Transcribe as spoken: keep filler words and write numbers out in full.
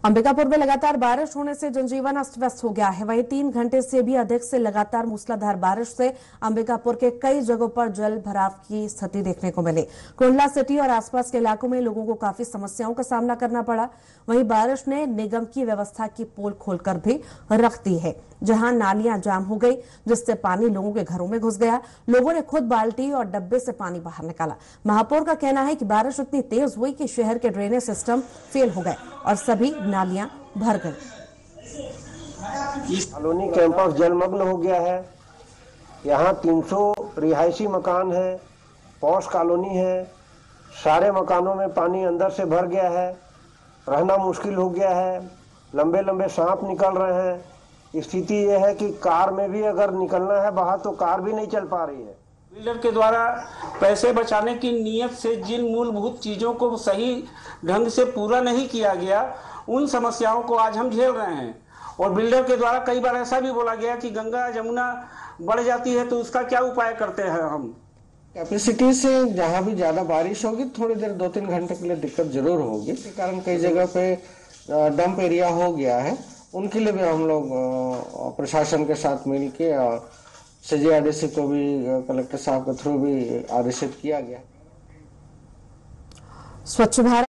अंबिकापुर में लगातार बारिश होने से जनजीवन अस्त व्यस्त हो गया है। वहीं तीन घंटे से भी अधिक से लगातार मूसलाधार बारिश से अंबिकापुर के कई जगहों पर जल भराव की स्थिति देखने को मिली। कुंडला सिटी और आसपास के इलाकों में लोगों को काफी समस्याओं का सामना करना पड़ा। वहीं बारिश ने निगम की व्यवस्था की पोल खोलकर भी रख दी है, जहां नालियां जाम हो गई, जिससे पानी लोगों के घरों में घुस गया। लोगों ने खुद बाल्टी और डब्बे से पानी बाहर निकाला। महापौर का कहना है कि बारिश इतनी तेज हुई कि शहर के ड्रेनेज सिस्टम फेल हो गए और सभी नालियां भर गई। कॉलोनी कैंपस जलमग्न हो गया है। यहाँ तीन सौ रिहायशी मकान है, पॉश कॉलोनी है। सारे मकानों में पानी अंदर से भर गया है, रहना मुश्किल हो गया है। लंबे लंबे सांप निकल रहे हैं। स्थिति यह है कि कार में भी अगर निकलना है बाहर तो कार भी नहीं चल पा रही है। बिल्डर के द्वारा पैसे बचाने की नीयत से जिन मूलभूत चीज़ों को सही ढंग से पूरा नहीं किया गया, उन समस्याओं को आज हम झेल रहे हैं। और बिल्डर के द्वारा कई बार ऐसा भी बोला गया कि गंगा जमुना बढ़ जाती है तो उसका क्या उपाय करते हैं हम। कैपेसिटी से जहाँ भी ज़्यादा बारिश होगी थोड़ी देर दो तीन घंटे के लिए दिक्कत जरूर होगी। इसके कारण कई जगह पे डंप एरिया हो गया है, उनके लिए भी हम लोग प्रशासन के साथ मिल के और सीजी आरडीसी को भी कलेक्टर साहब के थ्रू भी आदेशित किया गया। स्वच्छ भारत